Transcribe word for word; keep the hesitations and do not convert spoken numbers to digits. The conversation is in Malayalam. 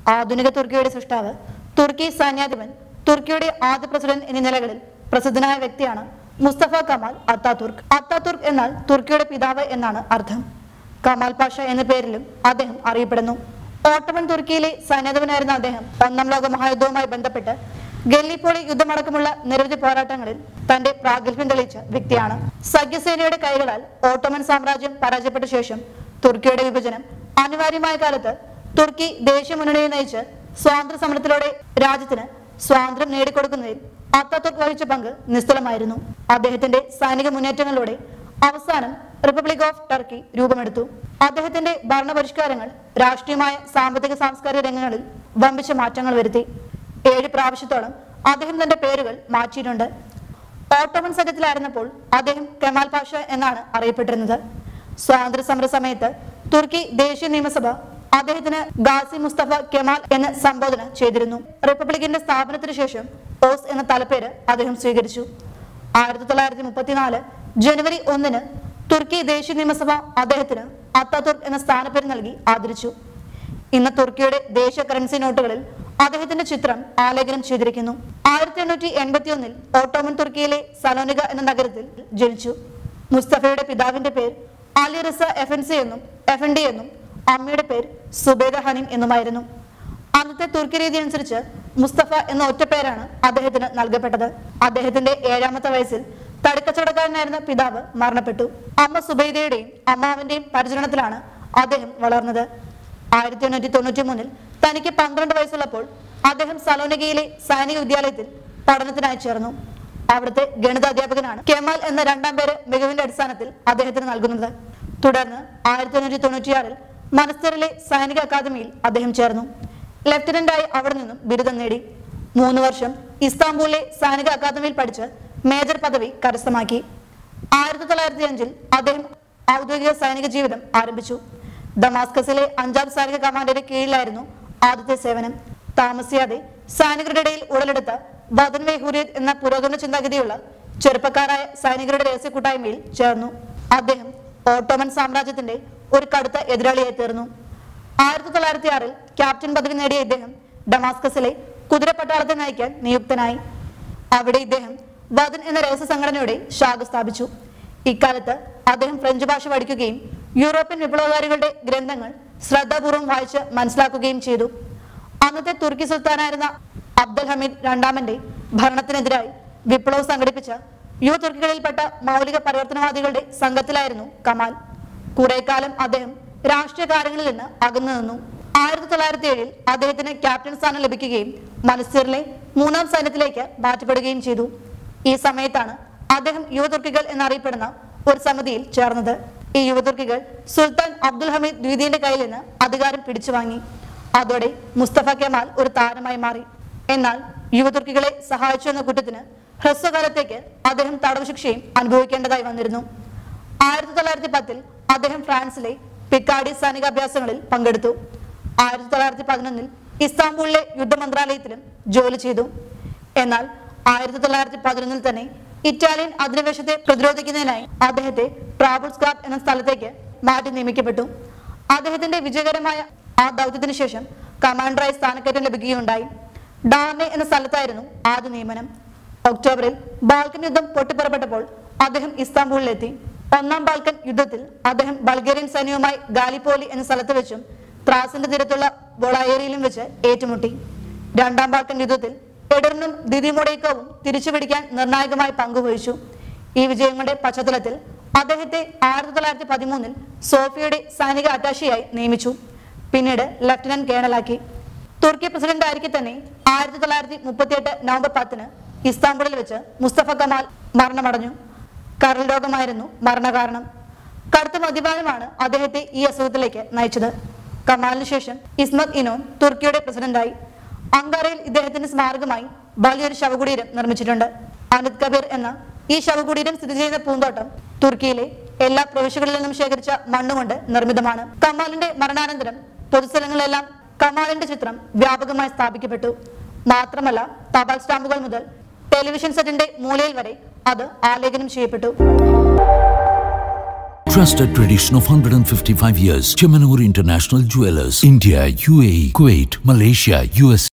ആധുനിക തുർക്കിയുടെ സൃഷ്ടാവ്, തുർക്കി സൈന്യാധിപൻ, തുർക്കിയുടെ ആദ്യ പ്രസിഡന്റ് എന്നീ നിലകളിൽ പ്രസിദ്ധനായ വ്യക്തിയാണ് മുസ്തഫ കമാൽ അത്താതുർക്ക്. അത്താതുർക്ക് എന്നാൽ തുർക്കിയുടെ പിതാവ് എന്നാണ് അർത്ഥം. കമാൽ പാഷ എന്ന പേരിലും അദ്ദേഹം അറിയപ്പെടുന്നു. ഓട്ടോമൻ തുർക്കിയിലെ സൈന്യാധിപനായിരുന്ന അദ്ദേഹം ഒന്നാം ലോക മഹായുദ്ധവുമായി ബന്ധപ്പെട്ട് ഗല്ലിപ്പോളി യുദ്ധമടക്കമുള്ള നിരവധി പോരാട്ടങ്ങളിൽ തന്റെ പ്രാഗൽഭ്യം തെളിയിച്ച വ്യക്തിയാണ്. സഖ്യസേനയുടെ കൈകളാൽ ഓട്ടോമൻ സാമ്രാജ്യം പരാജയപ്പെട്ട ശേഷം തുർക്കിയുടെ വിഭജനം അനിവാര്യമായ കാലത്ത് തുർക്കി ദേശീയ മുന്നണിയെ നയിച്ച് സ്വാതന്ത്ര്യ സമരത്തിലൂടെ രാജ്യത്തിന് സ്വാതന്ത്ര്യം നേടിക്കൊടുക്കുന്നതിൽ അത്താതുർക്ക് വഹിച്ച പങ്ക് നിസ്തുലമായിരുന്നു. അദ്ദേഹത്തിന്റെ സൈനിക മുന്നേറ്റങ്ങളിലൂടെ അവസാനം റിപ്പബ്ലിക് ഓഫ് ടർക്കി രൂപമെടുത്തു. അദ്ദേഹത്തിന്റെ ഭരണപരിഷ്കാരങ്ങൾ രാഷ്ട്രീയമായ, സാമ്പത്തിക, സാംസ്കാരിക രംഗങ്ങളിൽ വമ്പിച്ച മാറ്റങ്ങൾ വരുത്തി. ഏഴ് പ്രാവശ്യത്തോളം അദ്ദേഹം തന്റെ പേരുകൾ മാറ്റിയിട്ടുണ്ട്. ഓട്ടോമൻ സഖ്യത്തിലായിരുന്നപ്പോൾ അദ്ദേഹം കെമാൽ പാഷ എന്നാണ് അറിയപ്പെട്ടിരുന്നത്. സ്വാതന്ത്ര്യ സമര സമയത്ത് തുർക്കി ദേശീയ നിയമസഭ അദ്ദേഹത്തിന് ഗാസി മുസ്തഫ കെമാൽ എന്ന് സംബോധന ചെയ്തിരുന്നു. റിപ്പബ്ലിക്കിന്റെ സ്ഥാപനത്തിന് ശേഷം ഓസ് എന്ന തലപ്പേര് അദ്ദേഹം സ്വീകരിച്ചു. ആയിരത്തി തൊള്ളായിരത്തി മുപ്പത്തിനാല് ജനുവരി ഒന്നിന് തുർക്കി ദേശീയ നിയമസഭ അദ്ദേഹത്തിന് അത്താതുർക്ക് എന്ന സ്ഥാനപ്പേര് നൽകി ആദരിച്ചു. ഇന്ന് തുർക്കിയുടെ ദേശീയ കറൻസി നോട്ടുകളിൽ അദ്ദേഹത്തിന്റെ ചിത്രം ആലേഖനം ചെയ്തിരിക്കുന്നു. ആയിരത്തി എണ്ണൂറ്റി എൺപത്തി ഒന്നിൽ ഓട്ടോമൻ തുർക്കിയിലെ സലോനിക എന്ന നഗരത്തിൽ ജനിച്ചു. മുസ്തഫയുടെ പിതാവിന്റെ പേര് അലി റിസ എഫൻസി എന്നും എഫൻഡി എന്നും അമ്മയുടെ പേര് സുബേദ ഹനീം എന്നുമായിരുന്നു. അന്നത്തെ തുർക്കി രീതി അനുസരിച്ച് മുസ്തഫ എന്ന ഒറ്റ പേരാണ് അദ്ദേഹത്തിന് നൽകപ്പെട്ടത്. അദ്ദേഹത്തിന്റെ ഏഴാമത്തെ വയസ്സിൽ തടിക്കച്ചവടക്കാരനായിരുന്ന പിതാവ് മരണപ്പെട്ടു. അമ്മ സുബൈദയുടെയും അമ്മാവന്റെയും പരിചരണത്തിലാണ് അദ്ദേഹം വളർന്നത്. ആയിരത്തി എണ്ണൂറ്റി തൊണ്ണൂറ്റി മൂന്നിൽ തനിക്ക് പന്ത്രണ്ട് വയസ്സുള്ളപ്പോൾ അദ്ദേഹം സലോനികയിലെ സൈനിക വിദ്യാലയത്തിൽ പഠനത്തിനായി ചേർന്നു. അവിടുത്തെ ഗണിത അധ്യാപകനാണ് കെമാൽ എന്ന രണ്ടാം പേര് മികവിന്റെ അടിസ്ഥാനത്തിൽ അദ്ദേഹത്തിന് നൽകുന്നത്. തുടർന്ന് ആയിരത്തി എണ്ണൂറ്റി തൊണ്ണൂറ്റിയാറിൽ മനസ്തറിലെ സൈനിക അക്കാദമിയിൽ അദ്ദേഹം ചേർന്നു. ലഫ്റ്റനന്റായി അവിടെ നിന്നും ബിരുദം നേടി. മൂന്ന് വർഷം ഇസ്താംബൂളിലെ സൈനിക അക്കാദമിയിൽ പഠിച്ച് മേജർ പദവി കരസ്ഥമാക്കി. ആയിരത്തി തൊള്ളായിരത്തി അഞ്ചിൽ അദ്ദേഹം ഔദ്യോഗിക സൈനിക ജീവിതം ആരംഭിച്ചു. ദമാസ്കസിലെ അഞ്ചാം സൈനിക കമാൻഡറുടെ കീഴിലായിരുന്നു ആദ്യത്തെ സേവനം. താമസിയാതെ സൈനികരുടെ ഇടയിൽ ഉടലെടുത്ത വദൻ വെ ഹുരിയത്ത് എന്ന പുരോഗമന ചിന്താഗതിയുള്ള ചെറുപ്പക്കാരായ സൈനികരുടെ രഹസ്യ കൂട്ടായ്മയിൽ ചേർന്നു. അദ്ദേഹം ഓട്ടോമൻ സാമ്രാജ്യത്തിന്റെ ഒരു കടുത്ത എതിരാളിയായി തീർന്നു. ആയിരത്തി തൊള്ളായിരത്തി ആറിൽ ക്യാപ്റ്റൻ പദവി നേടിയ ഇദ്ദേഹം ഡമാസ്കസിലെ കുതിരപ്പട്ടാളത്തെ നയിക്കാൻ നിയുക്തനായി. അവിടെ ഇദ്ദേഹം വദൻ എന്ന രഹസ്യ സംഘടനയുടെ ശാഖ സ്ഥാപിച്ചു. ഇക്കാലത്ത് അദ്ദേഹം ഫ്രഞ്ച് ഭാഷ പഠിക്കുകയും യൂറോപ്യൻ വിപ്ലവകാരികളുടെ ഗ്രന്ഥങ്ങൾ ശ്രദ്ധാപൂർവം വായിച്ച് മനസ്സിലാക്കുകയും ചെയ്തു. അന്നത്തെ തുർക്കി സുൽത്താനായിരുന്ന അബ്ദുൽ ഹമീദ് രണ്ടാമന്റെ ഭരണത്തിനെതിരായി വിപ്ലവം സംഘടിപ്പിച്ച യുവ തുർക്കികളിൽപ്പെട്ട മൗലിക പരിവർത്തനവാദികളുടെ സംഘത്തിലായിരുന്നു കമാൽ. കുറെ കാലം അദ്ദേഹം രാഷ്ട്രീയ കാര്യങ്ങളിൽ നിന്ന് അകന്നു നിന്നു. ആയിരത്തി തൊള്ളായിരത്തി ഏഴിൽ അദ്ദേഹത്തിന് ക്യാപ്റ്റൻ സ്ഥാനം ലഭിക്കുകയും മനസ്തീറിലെ മൂന്നാം സൈന്യത്തിലേക്ക് മാറ്റപ്പെടുകയും ചെയ്തു. ഈ സമയത്താണ് അദ്ദേഹം യുവതുർക്കികൾ എന്നറിയപ്പെടുന്ന ഒരു സമിതിയിൽ ചേർന്നത്. ഈ യുവതുർക്കികൾ സുൽത്താൻ അബ്ദുൽ ഹമീദ് ദ്വിതീയന്റെ കയ്യിൽ നിന്ന് അധികാരം പിടിച്ചു വാങ്ങി. അതോടെ മുസ്തഫ കെമാൽ ഒരു താരമായി മാറി. എന്നാൽ യുവതുർക്കികളെ സഹായിച്ചു എന്ന കുറ്റത്തിന് ഹ്രസ്വകാലത്തേക്ക് അദ്ദേഹം തടവ് ശിക്ഷയും അനുഭവിക്കേണ്ടതായി വന്നിരുന്നു. ആയിരത്തി തൊള്ളായിരത്തി പത്തിൽ അദ്ദേഹം ഫ്രാൻസിലെ പിക്കാഡി സൈനികാഭ്യാസങ്ങളിൽ പങ്കെടുത്തു. ആയിരത്തി തൊള്ളായിരത്തി പതിനൊന്നിൽ ഇസ്താംബൂളിലെ യുദ്ധമന്ത്രാലയത്തിലും ജോലി ചെയ്തു. എന്നാൽ ആയിരത്തി തൊള്ളായിരത്തി പതിനൊന്നിൽ തന്നെ ഇറ്റാലിയൻ അധിനിവേശത്തെ പ്രതിരോധിക്കുന്നതിനായി അദ്ദേഹത്തെ ട്രാബിൾസ്കാർപ്പ് എന്ന സ്ഥലത്തേക്ക് മാറ്റി നിയമിക്കപ്പെട്ടു. അദ്ദേഹത്തിന്റെ വിജയകരമായ ആ ദൗത്യത്തിന് ശേഷം കമാൻഡറായി സ്ഥാനക്കയറ്റം ലഭിക്കുകയുണ്ടായി. ഡാർനെ എന്ന സ്ഥലത്തായിരുന്നു ആദ്യ നിയമനം. ഒക്ടോബറിൽ ബാൽക്കൻ യുദ്ധം പൊട്ടിപ്പുറപ്പെട്ടപ്പോൾ അദ്ദേഹം ഇസ്താംബൂളിലെത്തി. ഒന്നാം ബാൽക്കൻ യുദ്ധത്തിൽ അദ്ദേഹം ബൾഗേറിയൻ സൈന്യവുമായി ഗാലിപ്പോലി എന്ന സ്ഥലത്ത് വെച്ചും ത്രാസിന്റെ തീരത്തുള്ള ബൊളായേറിയിലും വെച്ച് ഏറ്റുമുട്ടി. രണ്ടാം ബാൽക്കൻ യുദ്ധത്തിൽ എഡറിനും ദിദിമോഡേക്കോവും തിരിച്ചുപിടിക്കാൻ നിർണായകമായി പങ്കുവഹിച്ചു. ഈ വിജയങ്ങളുടെ പശ്ചാത്തലത്തിൽ അദ്ദേഹത്തെ ആയിരത്തി തൊള്ളായിരത്തി പതിമൂന്നിൽ സോഫിയയുടെ സൈനിക അറ്റാഷിയായി നിയമിച്ചു. പിന്നീട് ലഫ്റ്റനന്റ് കേണലാക്കി. തുർക്കി പ്രസിഡന്റ് ആയിരിക്കെ തന്നെ ആയിരത്തി തൊള്ളായിരത്തി മുപ്പത്തി എട്ട് നവംബർ പത്തിന് ഇസ്താംബുളിൽ വെച്ച് മുസ്തഫ കമാൽ മരണമടഞ്ഞു. കരൾ രോഗമായിരുന്നു മരണകാരണം. കടുത്ത മദ്യപാനമാണ് അദ്ദേഹത്തെ ഈ അസുഖത്തിലേക്ക് നയിച്ചത്. കമാലിന് ശേഷം ഇസ്മത് ഇനോൻ തുർക്കിയുടെ പ്രസിഡന്റായി. അങ്കാറയിൽ ഇദ്ദേഹത്തിന്റെ സ്മാരകമായി വലിയൊരു ശവകുടീരം നിർമ്മിച്ചിട്ടുണ്ട്. അനത് കബീർ എന്ന ഈ ശവകുടീരം സ്ഥിതി ചെയ്യുന്ന പൂന്തോട്ടം തുർക്കിയിലെ എല്ലാ പ്രവിശ്യകളിൽ നിന്നും ശേഖരിച്ച മണ്ണുകൊണ്ട് നിർമ്മിതമാണ്. കമാലിന്റെ മരണാനന്തരം പൊതുസ്ഥലങ്ങളിലെല്ലാം കമാലിന്റെ ചിത്രം വ്യാപകമായി സ്ഥാപിക്കപ്പെട്ടു. മാത്രമല്ല, തപാൽ സ്റ്റാമ്പുകൾ മുതൽ ടെലിവിഷൻ സെറ്റിന്റെ മൂലയിൽ വരെ അത് ആലേഖനം ചെയ്യപ്പെട്ടു. trusted tradition of one hundred fifty-five years. Chemanur International Jewelers, India, U A E, Kuwait, Malaysia, U S A.